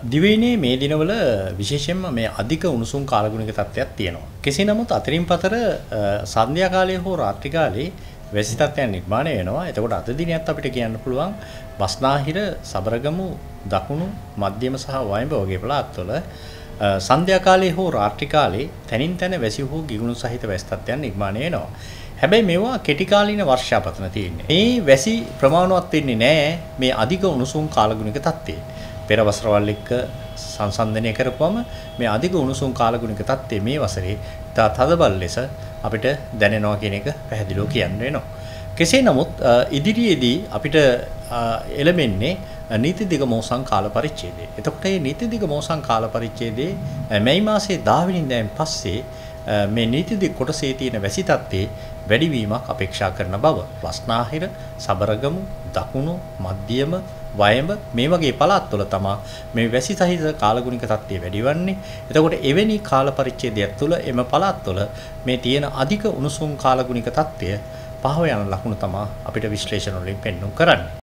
දිවයිනේ මේ දිනවල විශේෂයෙන්ම මේ අධික උණුසුම් කාලගුණික තත්ත්වයක් තියෙනවා. කෙසේ නමුත් අතරින් පතර සන්ධ්‍යා කාලයේ හෝ රාත්‍රී කාලයේ වැසි තත්ත්වයන් නිර්මාණය වෙනවා. එතකොට අද දිනයත් අපිට කියන්න පුළුවන් බස්නාහිර, සබරගමු, දකුණු, මධ්‍යම සහ වයඹ වගේ පළාත්වල සන්ධ්‍යා කාලයේ හෝ රාත්‍රී කාලයේ තනින් තන වැසි හෝ ගිගුණු සහිත වැසි තත්ත්වයන් නිර්මාණය වෙනවා. හැබැයි මේවා කෙටි කාලීන වර්ෂාපතන තියෙන්නේ. මේ වැසි ප්‍රමාණවත් වෙන්නේ නැහැ මේ අධික උණුසුම් කාලගුණික තත්ත්වයේ. පෙර වසරවල් එක්ක සංසන්දනය කරපුවම මේ අධික උණුසුම් කාලගුණික තත්ත්වය මේ වසරේ තා තදබල ලෙස අපිට දැනෙනවා කියන එක පැහැදිලිව කියන්න වෙනවා. කෙසේ නමුත් ඉදිරියේදී අපිට එළඹෙන්නේ නීති දිග මෝසම් කාල පරිච්ඡේදය. එතකොට මේ නීති දිග මෝසම් කාල පරිච්ඡේදයේ මැයි මාසයේ 10 වෙනිදාන් පස්සේ මේ නීති දිග කොටසේ තියෙන වැසි තත්ත්වයේ වැඩිවීමක් අපේක්ෂා කරන බව බස්නාහිර, සබරගමු, දකුණු, මධ්‍යම, වයඹ මේ වගේ පළාත්වල තමයි මේ වැසි සහිත කාලගුණික තත්ත්වය වැඩිවන්නේ. එතකොට එවැනි කාල පරිච්ඡේදයක් තුළ එම පළාත්වල මේ තියෙන අධික උණුසුම් කාලගුණික තත්ත්වය පහව යන ලකුණු තමයි අපිට විශ්ලේෂණ වලින් පෙන්වන්න කරන්නේ.